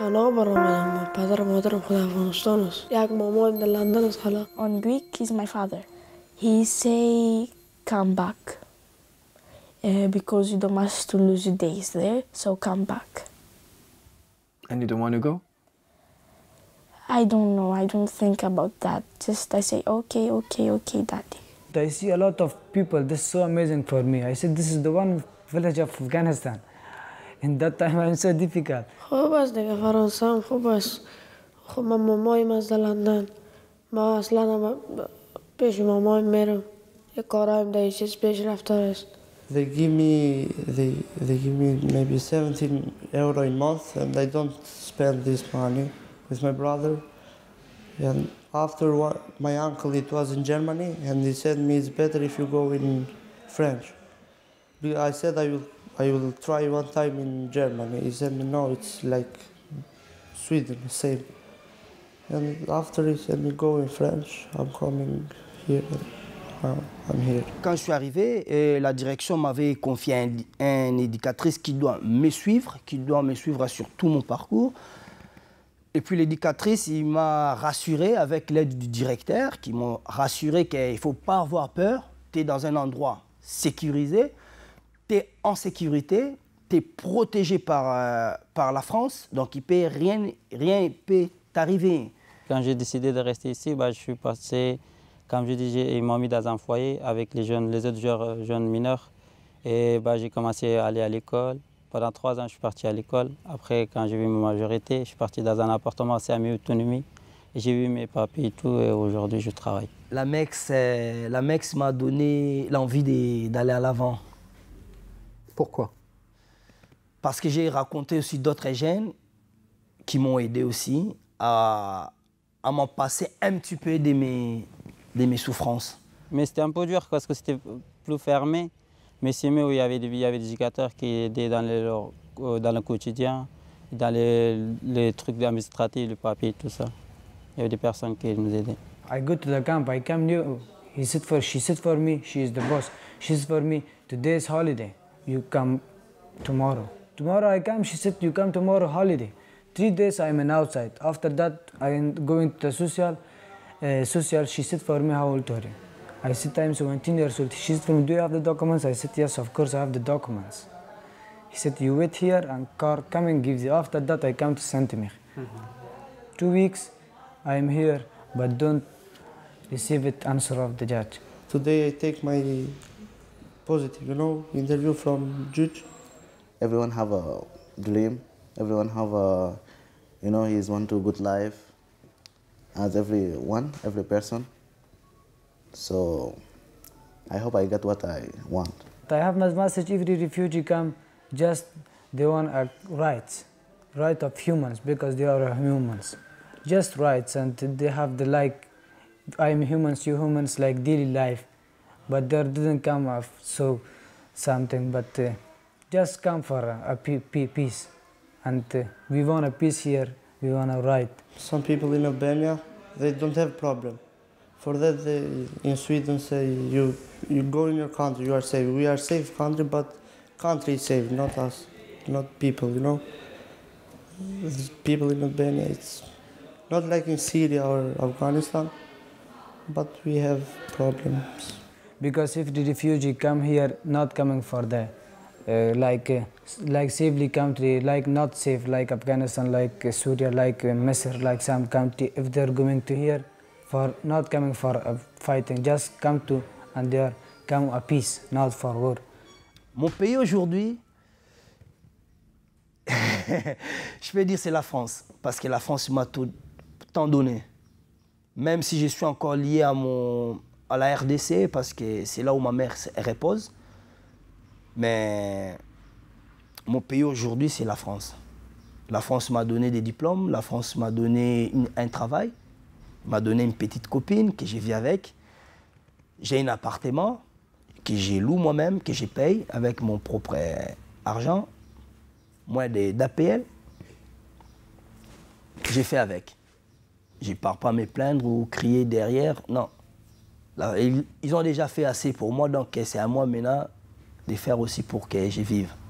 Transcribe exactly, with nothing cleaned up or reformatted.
On Greek, he's my father. He say, come back. Uh, because you don't want to lose your days there, so come back. And you don't want to go? I don't know, I don't think about that. Just I say, okay, okay, okay, Daddy. I see a lot of people, this is so amazing for me. I said, this is the one village of Afghanistan. In that time, I'm so difficult. خوب است دیگه فرانسه هم خوب است. خب من مامایم از لندن. ما اصلا پیش مامایم میرم. یه کارایم دیگه چیز پیش رفته است. They give me, they, they give me maybe seventeen euro a month, and I don't spend this money with my brother. And after what, my uncle, it was in Germany, and he said me it's better if you go in French. I said I will, I will try one time in Germany. He said me no, it's like Sweden, same. And after he said me go in French, I'm coming here. I'm here. Quand je suis arrivé, euh, la direction m'avait confié un, un éducatrice qui doit me suivre, qui doit me suivre sur tout mon parcours. Et puis l'éducatrice, il m'a rassuré avec l'aide du directeur, qui m'a rassuré qu'il ne faut pas avoir peur. Tu es dans un endroit sécurisé, tu es en sécurité, tu es protégé par, euh, par la France, donc il peut, rien ne peut t'arriver. Quand j'ai décidé de rester ici, bah, je suis passé, comme je disais, ils m'ont mis dans un foyer avec les, jeunes, les autres jeunes, jeunes mineurs. Et bah, j'ai commencé à aller à l'école. Pendant trois ans, je suis parti à l'école. Après, quand j'ai vu ma majorité, je suis parti dans un appartement assez à mi-autonomie. J'ai vu mes papiers et tout, et aujourd'hui, je travaille. La MEX, euh, la MEX m'a donné l'envie d'aller à l'avant. Pourquoi? Parce que j'ai raconté aussi d'autres jeunes qui m'ont aidé aussi à, à m'en passer un petit peu de mes, de mes souffrances. Mais c'était un peu dur parce que c'était plus fermé. Mais c'est mieux où il y avait des, il y avait des éducateurs qui aidaient dans, les, dans le quotidien, dans les, les trucs administratifs, les papiers, tout ça. Il y avait des personnes qui nous aidaient. I go to the camp, I come new. He said for, she said for me, she is the boss. She said for me, today's holiday, you come tomorrow. Tomorrow I come, she said, you come tomorrow, holiday. Three days I'm in outside. After that, I'm going to the social. Uh, social, she said for me, how old are you? I said, I'm seventeen years old. She said for me, do you have the documents? I said, yes, of course I have the documents. He said, you wait here and car come and give you. After that, I come to Saint-Emir. Mm-hmm. Two weeks, I'm here, but don't receive it answer of the judge. Today I take my positive, you know, interview from judge. Everyone have a dream. Everyone have a, you know, he's want to good life, as everyone, every person. So I hope I get what I want. I have my message, every refugee come, just they want a rights, right of humans, because they are humans. Just rights, and they have the like, I'm humans, you humans, like daily life. But there didn't come of so something, but uh, just come for a, a peace. And uh, we want a peace here, we want a right. Some people in Albania, they don't have problem. For that, they, in Sweden say, you, you go in your country, you are safe. We are safe country, but country is safe, not us, not people, you know. People in Albania, it's not like in Syria or Afghanistan, but we have problems. Because if the refugee come here, not coming for the, uh, like, uh, like safely country, like not safe, like Afghanistan, like uh, Syria, like uh, Misr, like some country, if they're going to here, for not coming for uh, fighting, just come to, and they are come a peace, not for war. Mon pays aujourd'hui, je peux dire c'est la France, parce que la France m'a tout tant donné. Même si je suis encore lié à, mon, à la R D C, parce que c'est là où ma mère repose, mais mon pays aujourd'hui, c'est la France. La France m'a donné des diplômes, la France m'a donné une, un travail, m'a donné une petite copine que je vis avec. J'ai un appartement que je loue moi-même, que je paye avec mon propre argent, moins d'A P L. J'ai fait avec. Je ne pars pas me plaindre ou crier derrière, non. Là, ils, ils ont déjà fait assez pour moi, donc c'est à moi maintenant de faire aussi pour que je vive.